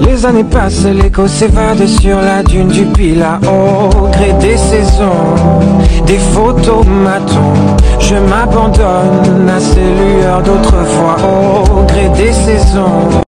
Les années passent, l'écho s'évade sur la dune du Pilat. Au gré des saisons, des photomatons, je m'abandonne à ces lueurs d'autrefois. Au gré des saisons.